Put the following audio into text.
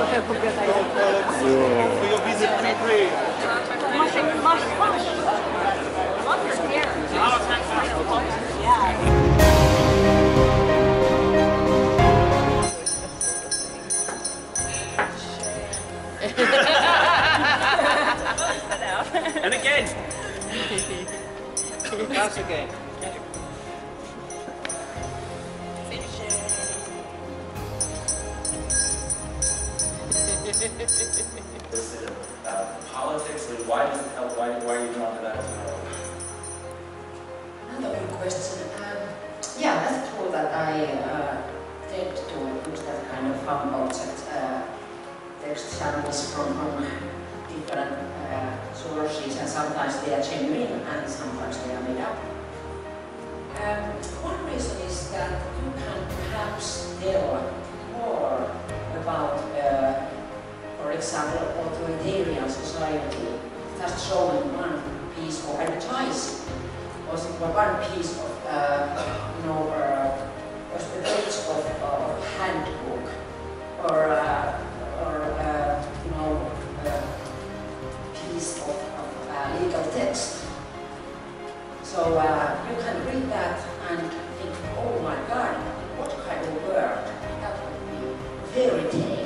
For your visit to Ukraine. And again! Pass again. Politics, and why does it help? Why are you drawn to that as well? Another good question. Yeah, that's true that I tend to use that kind of fun object text samples from different sources, and sometimes they are genuine and sometimes they are made up. One reason is that you can perhaps tell more about, for example, authoritarian society just showing one piece of advertising, or one piece of, a page of handbook, or piece of legal text. So you can read that and think, oh my God, what kind of word? That would be fairy tale.